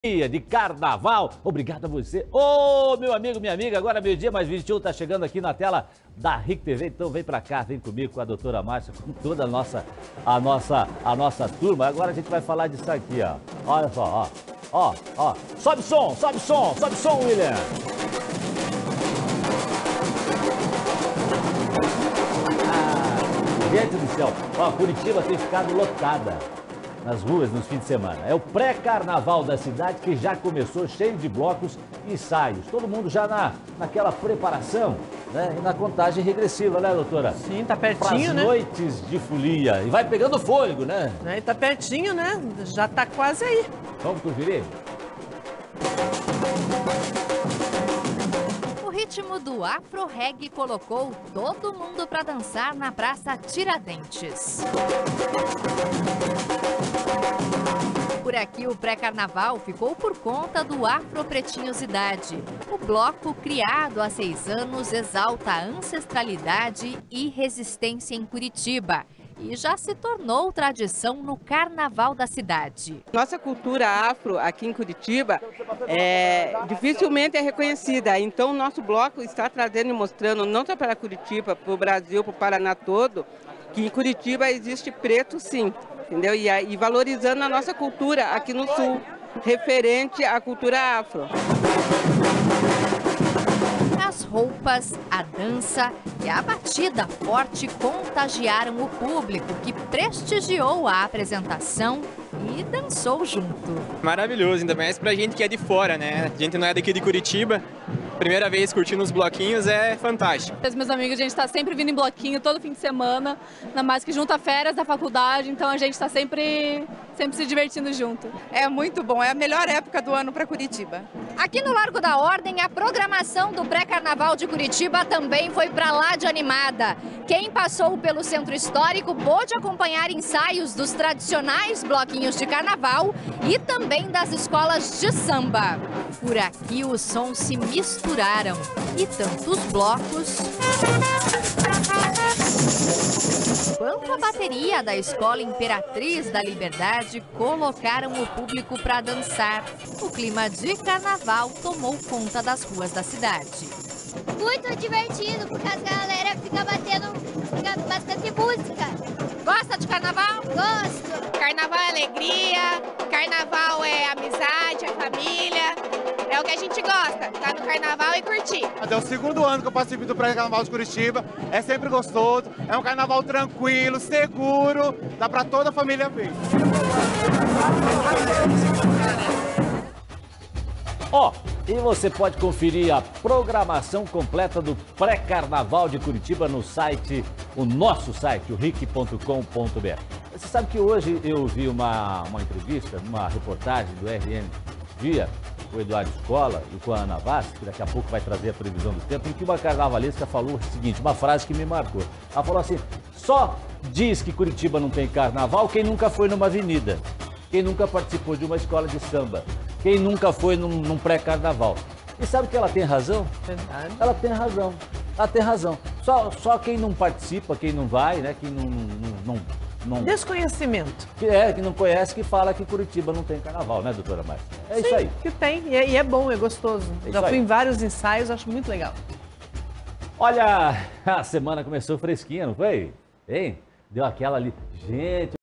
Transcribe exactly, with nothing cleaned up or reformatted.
De carnaval, obrigado a você, ô meu amigo, minha amiga. Agora meio-dia mais vinte e um, tá chegando aqui na tela da R I C T V, então vem pra cá, vem comigo, com a doutora Márcia, com toda a nossa, a nossa, a nossa turma. Agora a gente vai falar disso aqui, ó, olha só, ó, ó, ó, sobe som, sobe som, sobe som, William. Ah, gente do céu, ó, Curitiba tem ficado lotada nas ruas nos fins de semana. É o pré-carnaval da cidade que já começou cheio de blocos e ensaios. Todo mundo já na, naquela preparação, né? E na contagem regressiva, né, doutora? Sim, tá pertinho, Pras né? noites de folia. E vai pegando fôlego, né? E tá pertinho, né? Já tá quase aí. Vamos conferir? O ritmo do Afro-Reggae colocou todo mundo para dançar na Praça Tiradentes. Por aqui, o pré-carnaval ficou por conta do Afropretinhosidade. O bloco, criado há seis anos, exalta a ancestralidade e resistência em Curitiba e já se tornou tradição no carnaval da cidade. Nossa cultura afro aqui em Curitiba é, dificilmente é reconhecida, então o nosso bloco está trazendo e mostrando, não só para Curitiba, para o Brasil, para o Paraná todo, que em Curitiba existe preto sim, entendeu? E, e valorizando a nossa cultura aqui no Sul, referente à cultura afro. As roupas, a dança e a batida forte contagiaram o público, que prestigiou a apresentação e dançou junto. Maravilhoso, ainda mais pra gente que é de fora, né? A gente não é daqui de Curitiba. Primeira vez curtindo os bloquinhos é fantástico. Os meus amigos, a gente está sempre vindo em bloquinho todo fim de semana, ainda mais que junta férias da faculdade, então a gente está sempre, sempre se divertindo junto. É muito bom, é a melhor época do ano para Curitiba. Aqui no Largo da Ordem, a programação do pré-carnaval de Curitiba também foi para lá de animada. Quem passou pelo Centro Histórico pôde acompanhar ensaios dos tradicionais bloquinhos de carnaval e também das escolas de samba. Por aqui os sons se misturaram e tanto os blocos quanto a bateria da Escola Imperatriz da Liberdade colocaram o público para dançar. O clima de carnaval tomou conta das ruas da cidade. Muito divertido, porque a galera fica batendo, fica bastante música. Gosta de carnaval? Gosto. Carnaval é alegria, carnaval é amizade, é família. É o que a gente gosta, estar no carnaval e curtir. É o segundo ano que eu participo do pré-carnaval de Curitiba, é sempre gostoso, é um carnaval tranquilo, seguro, dá pra toda a família ver. Ó, e você pode conferir a programação completa do pré-carnaval de Curitiba no site, o nosso site, o ric ponto com ponto br. Você sabe que hoje eu vi uma, uma entrevista, uma reportagem do R N Dia, com o Eduardo Escola e com a Ana Vaz, que daqui a pouco vai trazer a previsão do tempo, em que uma carnavalesca falou o seguinte, uma frase que me marcou. Ela falou assim, só diz que Curitiba não tem carnaval quem nunca foi numa avenida, quem nunca participou de uma escola de samba, quem nunca foi num, num pré-carnaval. E sabe que ela tem razão? Verdade. Ela tem razão, ela tem razão. Só, só quem não participa, quem não vai, né, quem não... não, não Não, Desconhecimento. que é, que não conhece, que fala que Curitiba não tem carnaval, né, doutora Márcia? É Sim, isso aí. que tem. E é, e é bom, é gostoso. É Já isso fui aí. em vários ensaios, acho muito legal. Olha, a semana começou fresquinha, não foi? Hein? Deu aquela ali. Gente...